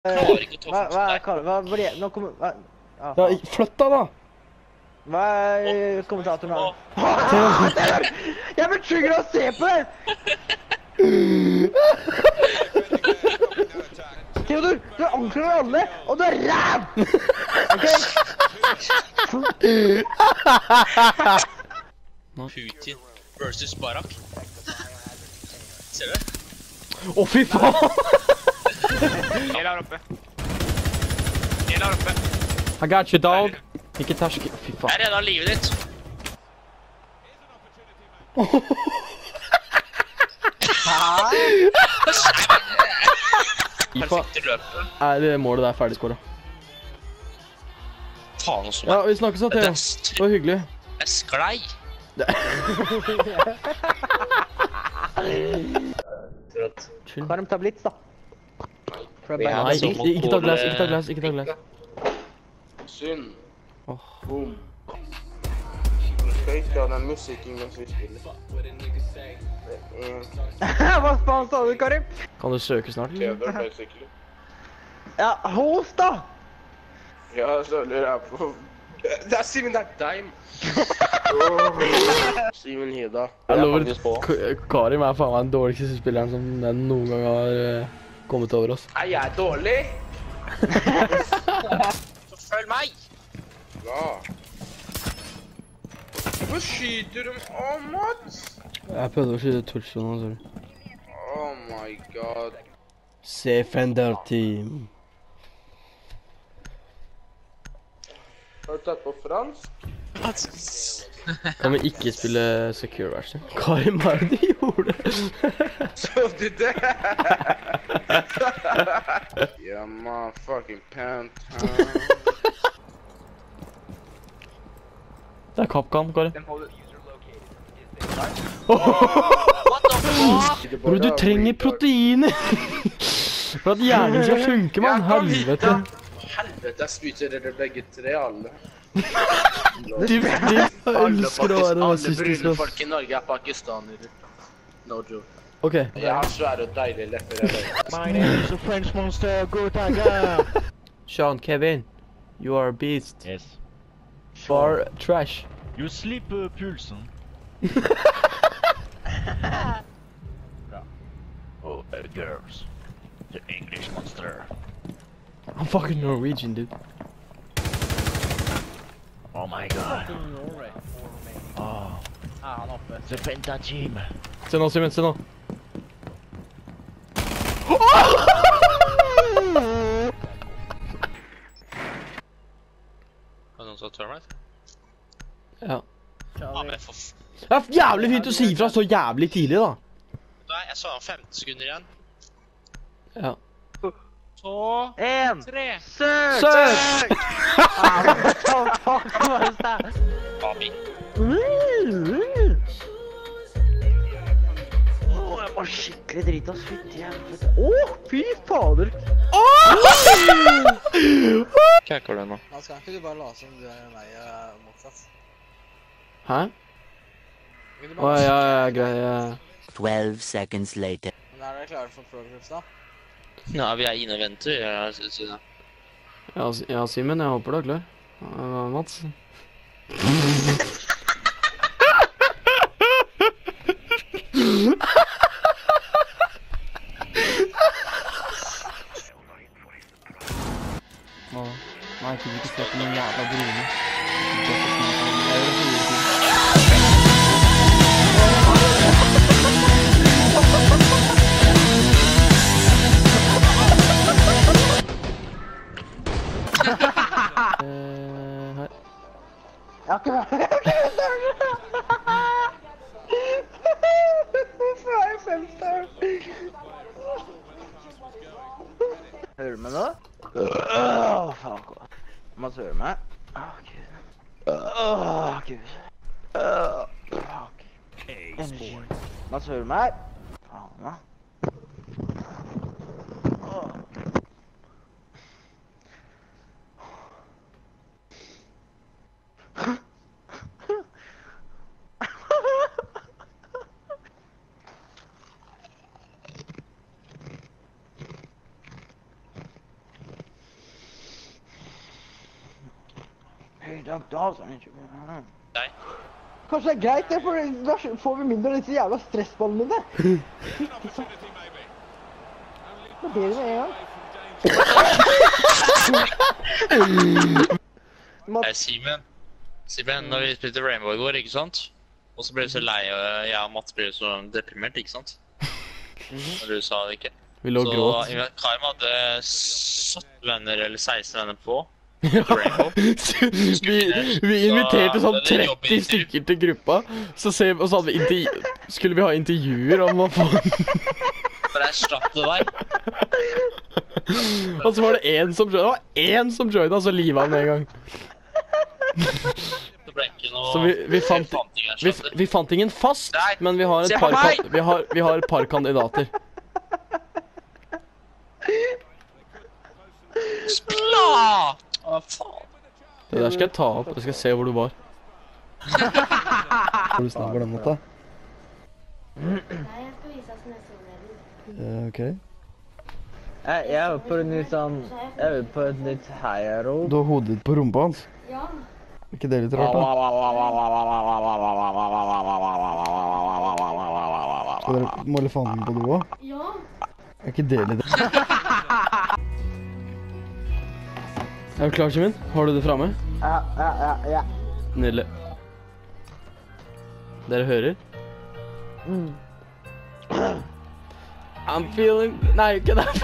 Klarer ikke å ta Hva for er deg. Karl? Hva blir det? Nå kommer... Hva? Ja, flytt deg da! Hva er kommentatoren her? Theodor. Jeg blir trigger av å se på det! Theodor, du anklager alle, og du er ræv! Ok? Putin versus Barack. Ser du? Å, fy faen! En der oppe. En der oppe. I got you, dog. Ikke terske. Fy faen. Jeg redda livet ditt. Perfekte løpet. Er det målet der ferdigskåret? Faen også. Ja, vi snakkes da, Theo. Det var hyggelig. Jeg sklei. Chill. Karm, ta blitz, da. Nei, ikke ta glass, ikke ta glass, ikke ta glass. Synd. Åh. Boom. Du skal ikke ha den musikken mens vi spiller. Hva faen sa du, Karim? Kan du søke snart? eller? Theodor, basically. Ja, host da! Ja, så lurer jeg på... Det er Simen, det er deg! Simen Hida. Jeg lover, Karim er faen meg den dårligste spilleren som den noen gang har kommet over oss. Er jeg dårlig? Så følg meg. Ja. Hvorfor skyter de? Oh, Mats! Jeg prøvde å skyte touch nå, sorry. Oh my god. Defender team. Har du tatt på fransk? Kan vi ikke spille secure version? Karim, hva er det du gjorde? Så du det? Yeah, motherfucking pant. Det er Capcom, Karim. Den holder... What the fuck? Bro, du trenger proteiner! For at hjernen skal funke, mann. Helvete. Helvete, jeg spyter dere begge tre, alle. Du elsker å være Alle rasistisk, brune ass. folk i Norge er pakistanere. No joke. Ok. Jeg har svære og deilige lepper, jeg vet. My name is a French monster, go tiger! Sean, Kevin, you are a beast. Yes. Bar trash. You sleep pulsen. Oh, girls. The English monster. I'm fucking Norwegian, dude. Oh my god. Oh, Han er oppe. the Penta team. Se nå, Simen, se nå. Har noen som har termite? Ja. Ja, men for Det er jævlig fint å si fra så jævlig tidlig, da. Nei, jeg sa 15 sekunder igjen. Ja. 2, 1, 3. søk! Søk! Fuck, hva er det? Babi. Jeg var skikkelig drit av fytti helvete. Fy fader! Kaker du nå? Mats, kan ikke du bare late som du er meg motsatt? Hæ? Kan du Å, bare... ja, greit, ja. 12 seconds later. Men er dere klare for progress da? Ja, vi er inne og venter. Jeg synes det. Ja, Simen, jeg håper du er klar. Mats. Nei, jeg kunne ikke se på noen jævla brune. Her. Jeg har ikke vært Hvorfor er jeg 5 star? Hører du meg nå? Faen, Mats, hører du meg? Gud. Gud. Fuck. Energy. Mats, hører du meg? Faen, da. Hey, Doug Dawson. Nei. Kanskje det er greit det, for da får vi mindre av disse jævla stressballene. Det blir det med en gang. Simen, når vi spilte Rainbow i går, ikke sant? Og så ble du så lei, og jeg og Mats ble så deprimert, ikke sant? Når du sa det ikke. Vi lå og gråt. Så Karim hadde 17 venner, eller 16 venner på Rainbow. Vi inviterte sånn 30 stykker til gruppa, og så hadde vi skulle vi ha intervjuer om å få... For jeg slapp det der. Og så var det en som joina, så livet han med en gang. Det ble ikke noe... Så vi fant ingen fast, men vi har et par kandidater. Splat! Å, faen. Det der skal jeg ta opp, jeg skal se hvor du var. Har du snabber den måten? Nei, jeg skal vise oss neste år. Ok. Jeg er på et nytt heiero. Du har hodet på rumpa hans? Ja. Er ikke det litt rart da? Skal dere må elefanten på do også? Ja. Er ikke det litt rart? Er du klar, Simen? Har du det fremme? Ja. Nydelig. Dere hører? I'm feeling... Nei, ikke det.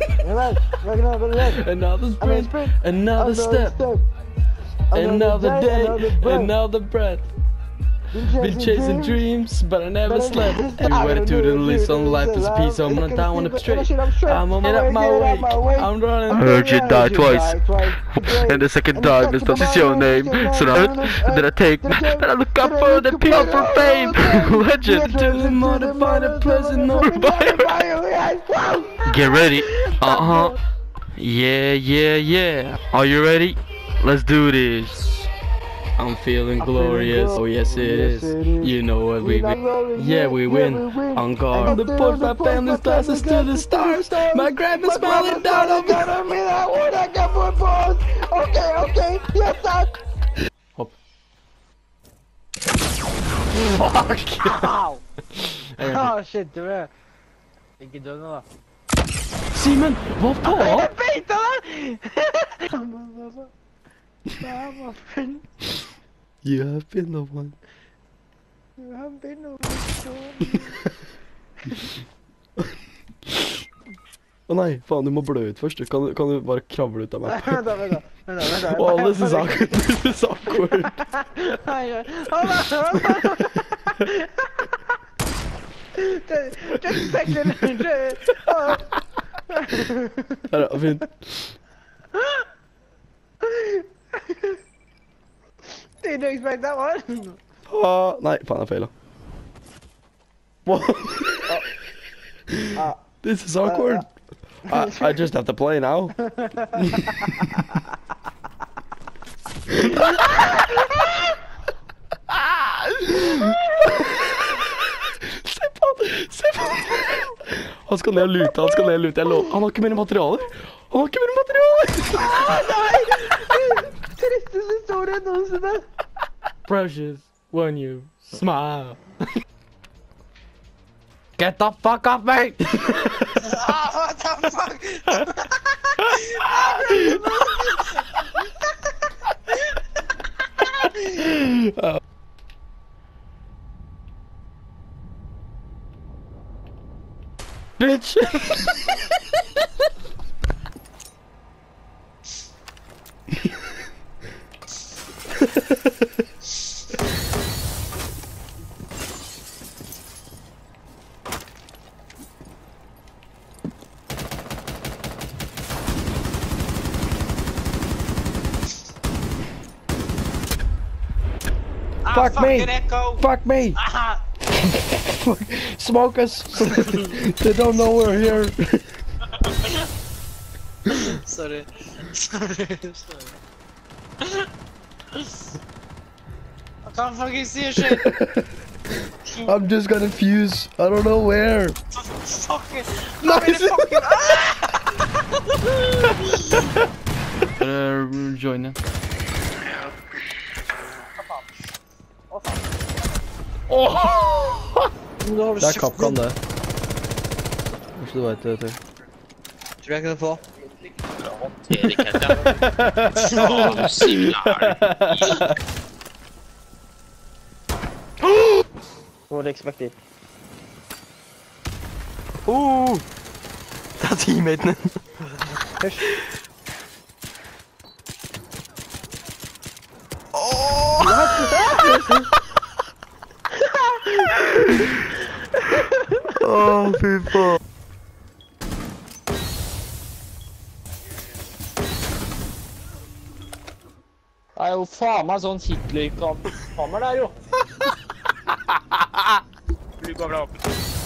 Another sprint, another step, another day, another breath. Been chasing dreams, but I never slept. Everywhere to the list on life is a piece. I'm not down on the straight. I'm on up my way. I'm running. I heard you die twice, and the second time is not your name. So now that I take, and I look up for the people for fame. Legend. Get ready. Yeah. Are you ready? Let's do this. I'm feeling glorious. Oh yes it is. You know what we win. Yeah, we win. On guard. The push my family classes to the stars. My grandma's smiling down on me. Okay. Yes, sir. Hopp. Fuck. Åh, shit, du er ikke død nå da. Simen, hva faen? Jeg beita deg! You have been the one. You have been the one. Å nei, faen, du må blø ut først. Kan du bare kravle ut av meg? Vent da. Og alle disse sakord. Just a second. Her er fint. Did you expect that one? Nei, faen, jeg feilet. This is awkward. I just have to play now. Se på han. Han skal ned og lute, jeg lover. Han har ikke mer materialer. Nei! Tristeste historie noensinne. Precious when you smile. Get the fuck off me! What the fuck? Bitch! Fuck me! Fuck me! Smoke us! They don't know we're here. Sorry. I can't fucking see a shit. I'm just gonna fuse. I don't know where. Fuck it. Nice. Fucking Join in. nå har du Det er kjeften Kapkan, din. det. Kanskje du vet det, Tøy. Tror jeg kan få. Erik heter jeg. Faen, Simen er What expected. Det er teammaten din. Hysj. Åh, fy faen. Det er jo faen meg sånn Hitler-kammer der, jo. Flykamera opp.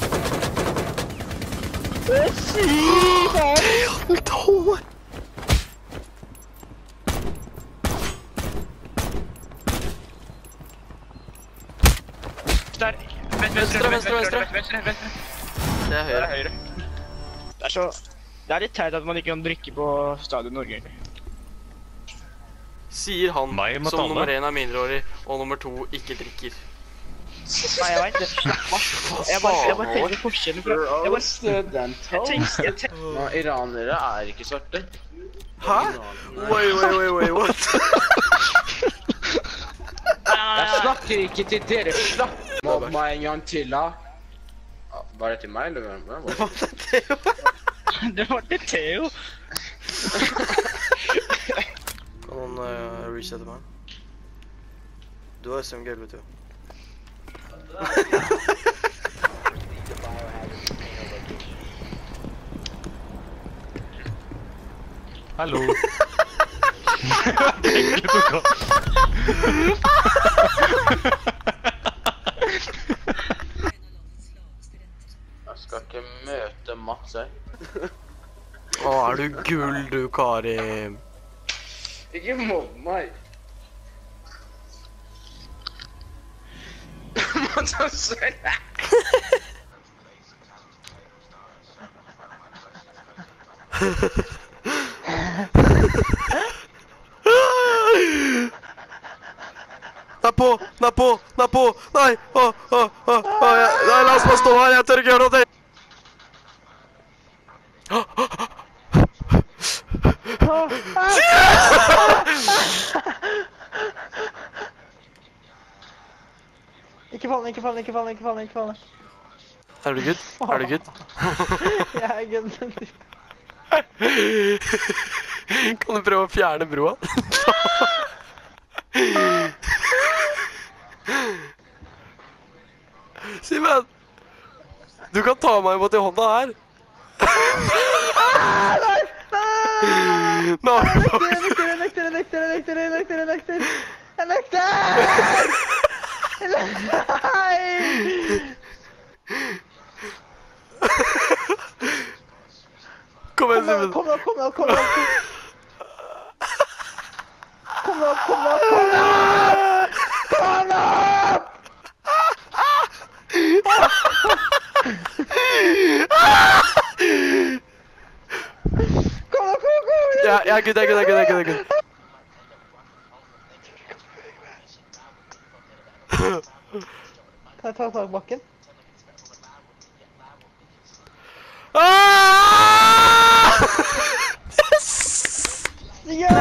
Der. Venstre. Det er høyre. Høyre. Det er litt teit at man ikke kan drikke på Stadion Norge, egentlig. Sier han Meg mot som alle. nummer 1 er mindreårig, og nummer 2 ikke drikker. Nei, jeg vet det. Slapp av. Jeg bare tenker forskjellen fra... Jeg tenker... Nå, iranere er ikke svarte. Hæ? Wait, what? Jeg snakker ikke til dere, slapp av meg en gang til, da. Var det til meg, eller? Det var til Theo. Kan noen resette meg? Du har SMG, vet du. Hallo. Jeg skal ikke møte Mats, jeg. Å, er du gull, du, Karim? Ikke mobb meg. Mats er selv. Den er på! Nei! Nei, la oss bare stå her, jeg tør ikke gjøre noe til! Ikke fall. Er du good? Jeg er good. Kan du prøve å fjerne broa? Simen! Du kan ta meg imot i hånda her. Nei! Jeg nekter! Kom igjen, Simen. Kom opp! Kom Ja, jeg er good. Kan jeg ta tak i bakken? Yo!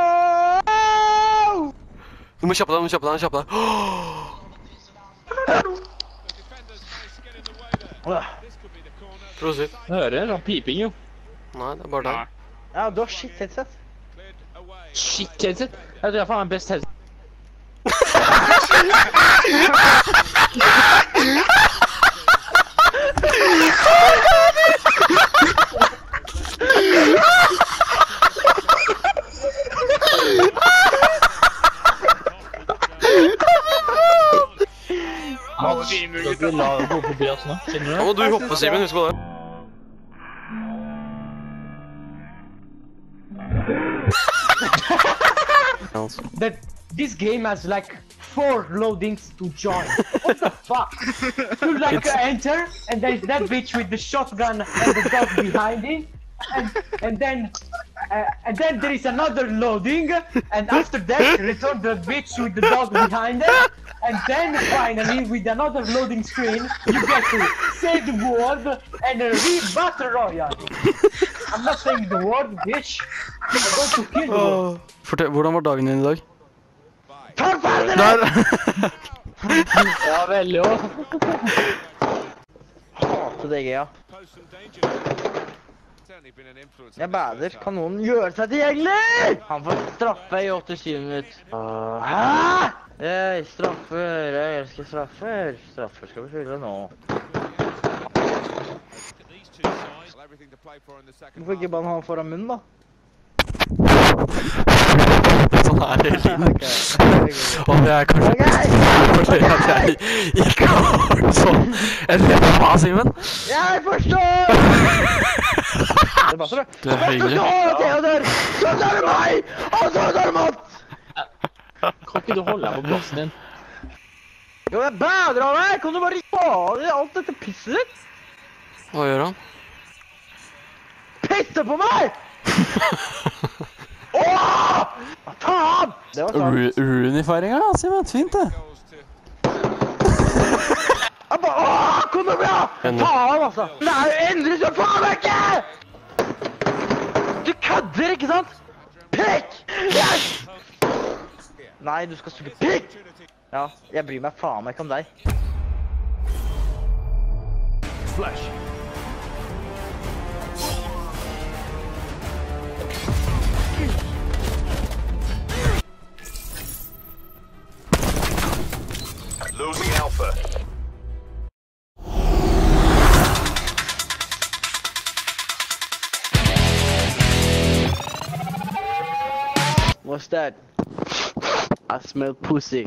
Du må kjappe deg. Prosit. Jeg hører en sånn piping, jo. Nei, det er bare deg. Ja, du har shit-headset. Shit-headset? Jeg tror jeg faen er best headset. Nå må du hoppe, Simen, husk på det. This game has like 4 loadings to join. What the fuck? You like enter, and there's that bitch with the shotgun and the dog behind him, and then and then there is another loading, and after that return the bitch with the dog behind it, and then finally with another loading screen you get to say the word and read Battle Royale. I'm not saying the word, bitch. I'm going to kill you. Fortell, hvordan var dagen din I dag? Takk for det! Ja, veldig også. Hater DG, ja. Jeg bader. Kan noen gjøre seg tilgjengelig? Han får straffe I 87 minutter. Hæ? Straffer. Jeg elsker straffer. Straffer skal vi fylle nå. Hvorfor ikke bare ha han foran munnen, da? Sånn det litt. Og det kanskje fordi at jeg ikke har sånn en leppa, Simen. Jeg forstår! Det er bare så Du hyggelig. Theodor! Så tar du meg! Og så tar du Mats! Kan ikke du holde deg på plassen din? Jo, jeg bader av deg! Kan du bare faen I alt dette pisset ditt? Hva gjør han? Pisse på meg! Åh! Faen! Det var sant. Rooney-feiringa, Simen. Fint det. Åh, kom nå bra! Faen, altså! Det jo endelig så faen ikke! Du kødder, ikke sant? Pikk! Yes! Nei, du skal suge pikk! Ja, jeg bryr meg faen meg ikke om deg. Flash. Losing Alpha. What's that? I smell pussy.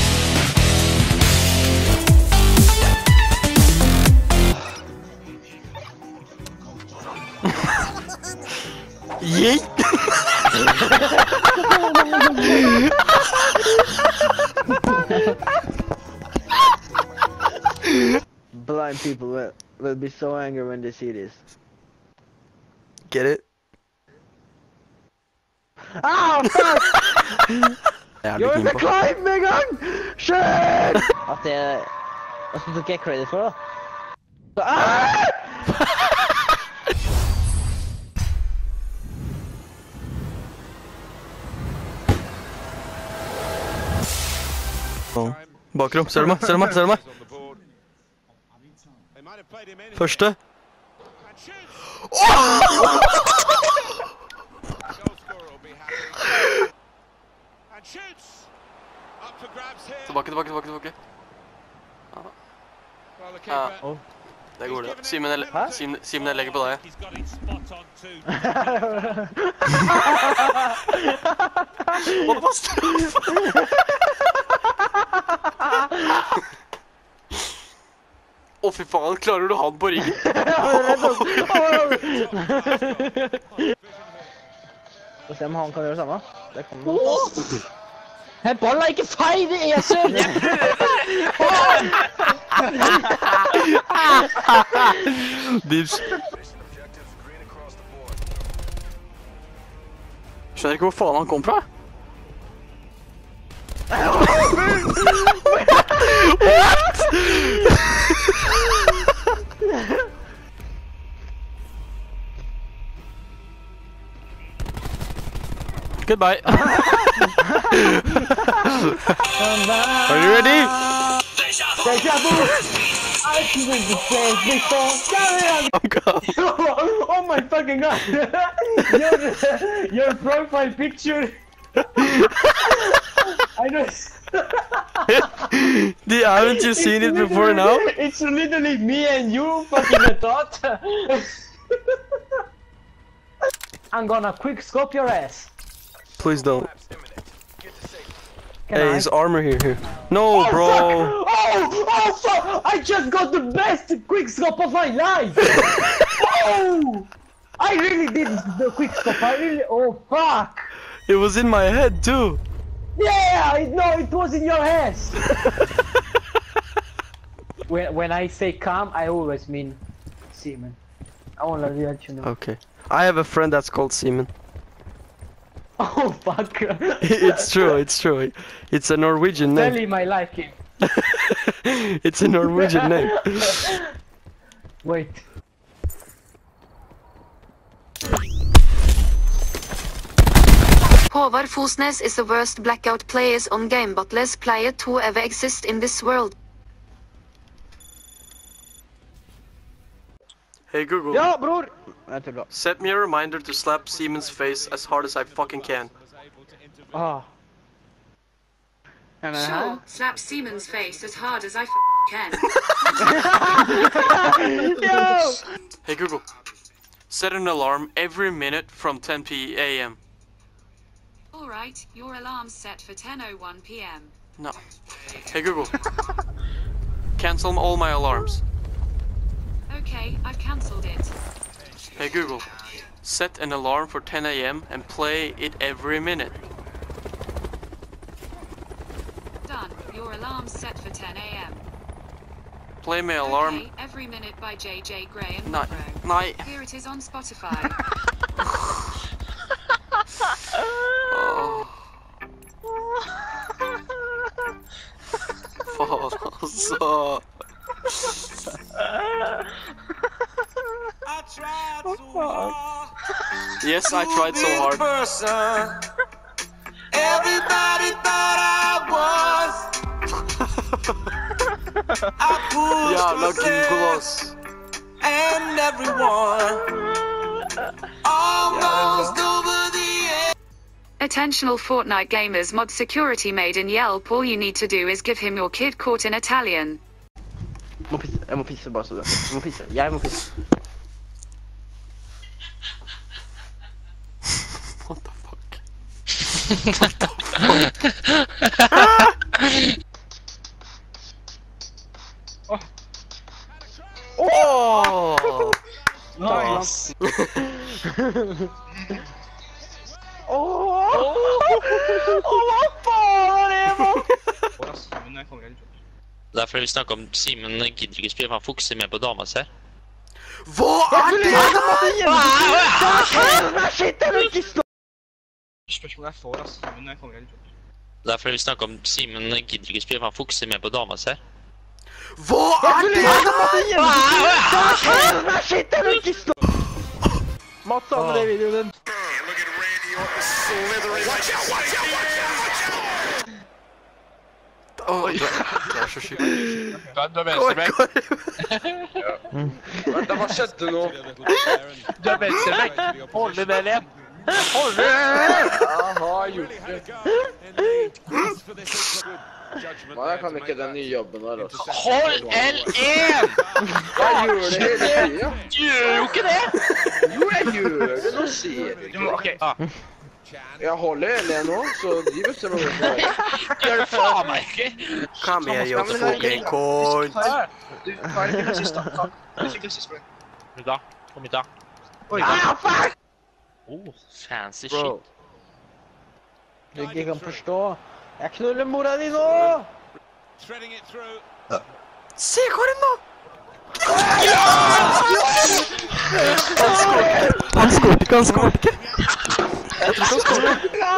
Yeet! Blind people will be so angry when they see this. Get it? Ah, fuck! You're in the på. climb med gang! Shit! At det... Hvordan tok jeg credit for det? Så, Bakrom, ser du meg? Ser du meg? Ser du meg? Første. Tilbake, tilbake, tilbake, tilbake. Ja. Det går det. Simen, jeg legger på deg. Hva var straff? Å, fy faen, klarer du han på ryggen? Få se om han kan gjøre det samme. Det kan han. Jeg baller ikke feil, det er sønn! Skjønner ikke hvor faen han kom fra. What? Goodbye. Are you ready? Deja vu! I've seen the place before. Oh my fucking god! your profile picture. I know. Haven't you seen it before now? It's literally me and you fucking a thought. I'm gonna quick scope your ass. Please don't. Can Hey, I? his armor here. No, Oh, bro. Fuck. Oh fuck! I just got the best quick scope of my life. Oh! I really did the quick scope. I really. Oh fuck! It was in my head too. Yeah, no, it was in your hands. when I say calm, I always mean Seaman. I wanna let you know. Okay. I have a friend that's called Seaman. Oh fuck. It's true, it's true. It's a Norwegian name. Tell him I like him. It's a Norwegian name. Wait. Håvard Fosnes is the worst blackout players on game but less player to ever exist in this world. Hey Google. Ja, bror! Set me a reminder to slap Simon's face as hard as I fucking can. Ah. Sure, slap Simon's face as hard as I can. Yo! Hey Google. Set an alarm every minute from 10 p.m. Alright, your alarm's set for 10:01 p.m. No. Hey Google. Cancel all my alarms. Okay, I've cancelled it. Hey Google. Set an alarm for 10 a.m. and play it every minute. Done. Your alarm's set for 10 a.m. Play my alarm. Okay, every minute by JJ Gray and Nei. Monroe. Nei. Here it is on Spotify. Faen, altså. Yes, I tried so hard. Everybody thought I was. I Jævla pushed Google, ass. and everyone almost over the edge. Attentional Fortnite gamers, mod security made in Yelp. All you need to do is give him your kid caught in Italian. Jeg må pisse bare så det. Jeg må pisse. Jeg må pisse. What the fuck? Åh! Nice. Hva faen er det, Derfor vi snakker om Simen gidder ikke spille, for han fokuserer mer på dama si. Hva er det? Spørsmålet er for, ass. Men jeg kommer helt ut. Derfor vi snakker om Simen gidder ikke spille, for han fokuserer mer på dama si. Hva er det? Mats hadde det i videoen din. Åh, det er så sykt. Du er venstrebekk. Hva skjedde nå? Du er venstrebekk. Hold det der igjen. Hold det! Jeg har gjort det. Men jeg kan ikke den nye jobben her, altså. Hold L1! Jeg gjør det hele tiden. Du gjør jo ikke det! Jo, jeg gjør det. Nå sier du ikke. Ok, Jeg holder L1 nå, så de bestemmer hva det er. gjør det faen meg ikke! Kom igjen, yo, fucking coin. Du, hva er det ikke sist da? Du fikk det sist for det. Kom hit da. Kom hit da. Oi, fuck! Oh, fancy Bro. shit. Du ikke kan forstå. Jeg knuller mora di nå! Se Karin da! Han skåret ikke, han skåret ikke. Jeg tror ikke han skåret.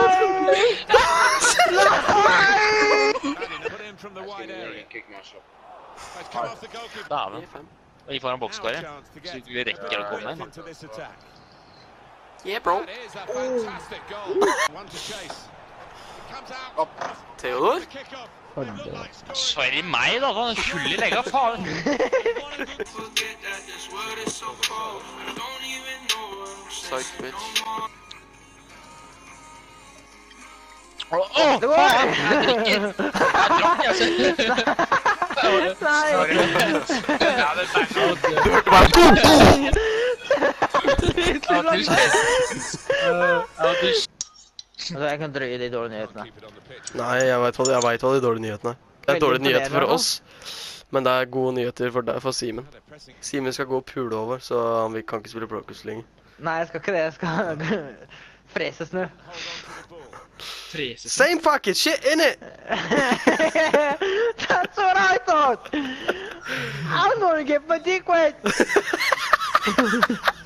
Daven. Og gi foran bokskåret, så du rekker å komme inn. Yeah, bro. Theodor? Sorry meg da, han er full i legga, faen. Psych, bitch. Åh, faen, jeg drikker. Jeg drakk, jeg ser. Nei! Ja, det er Altså, jeg kan drøye de dårlige nyhetene. Nei, jeg vet hva de dårlige nyhetene er. Det er dårlige nyheter for oss, men det er gode nyheter for Simen. Simen skal gå og pule over, så han kan ikke spille Procus lenger. Nei, jeg skal ikke det. Jeg skal frese snø. Same fucking shit, innit? That's what I thought! I'm gonna get my dick wet!